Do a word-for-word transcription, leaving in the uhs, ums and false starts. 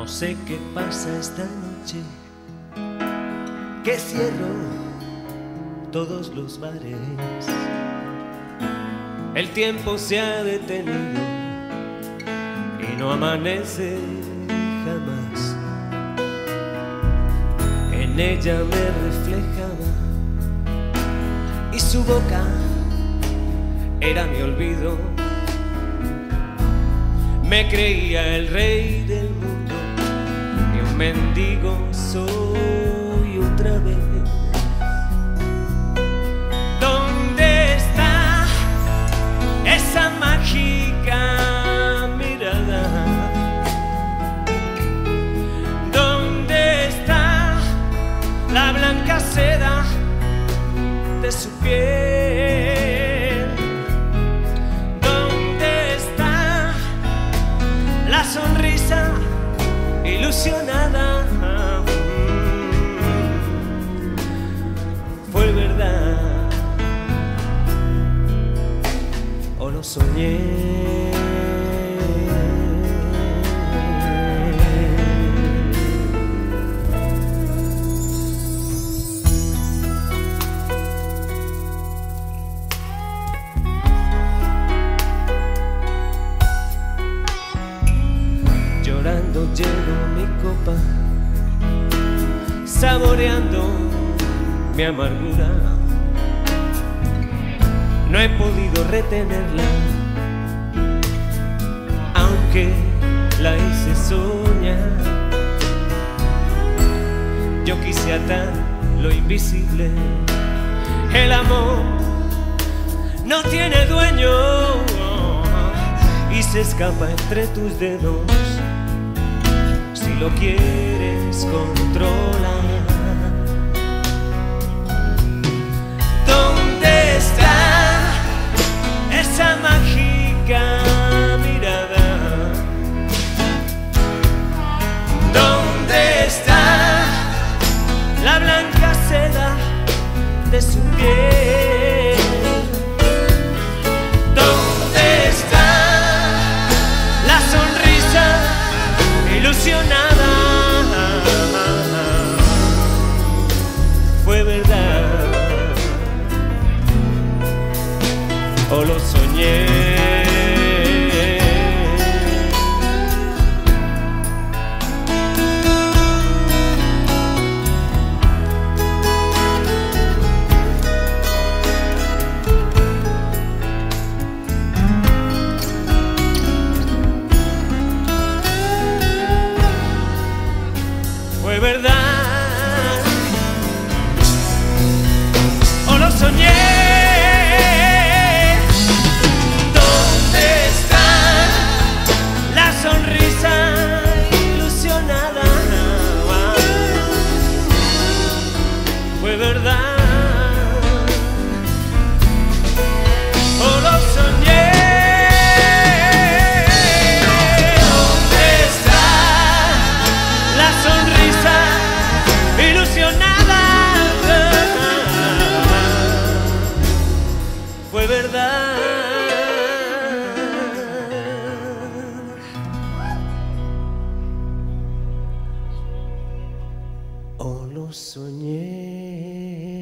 No sé qué pasa esta noche, que cierro todos los bares. El tiempo se ha detenido y no amanece jamás. En ella me reflejaba y su boca era mi olvido. Me creía el rey del mundo y un mendigo soy otra vez. ¿Dónde está esa mágica mirada? ¿Dónde está la blanca seda de su piel? ¿Dónde está la sonrisa ilusionada? ¿Fue verdad o lo soñé? Llorando lleno mi copa, saboreando mi amargura. No he podido retenerla, aunque la hice soñar. Yo quise atar lo invisible. El amor no tiene dueño y se escapa entre tus dedos. Si lo quieres controlar. ¿Dónde está esa mágica mirada? ¿Dónde está la blanca seda de su piel? ¿Dónde está la sonrisa ilusionada? ¿Fue verdad o lo soñé? ¿Fue verdad o lo soñé? ¿Dónde está la sonrisa ilusionada? ¿Fue verdad o lo soñé? ¿Dónde está la sonrisa ilusionada? Fue verdad o lo soñé.